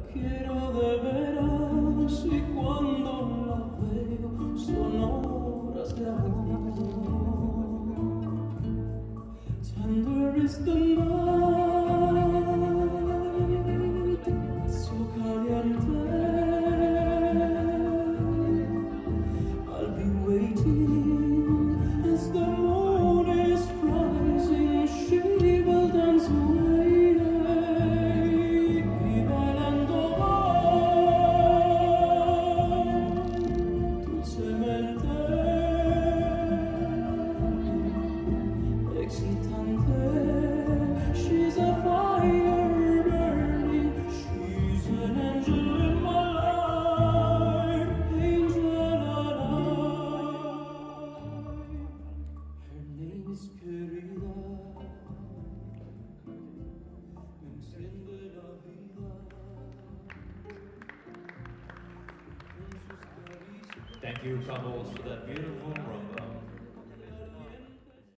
quiero de veras y cuando la veo son horas de amor. Tender is the night, so caliente. I'll be waiting as the moon is rising. She will dance away. Rivelando dulcemente, excitante. She's a fire burning. She's an angel in my life, angel alive. Her name is Querida. Enciende la vida con sus caricias. Thank you, couples, for that beautiful